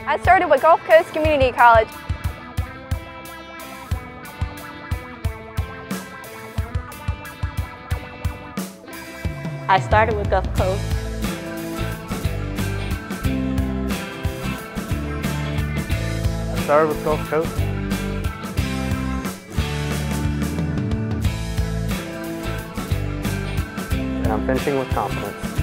I started with Gulf Coast Community College. I started with Gulf Coast. I started with Gulf Coast. And I'm finishing with Confluence.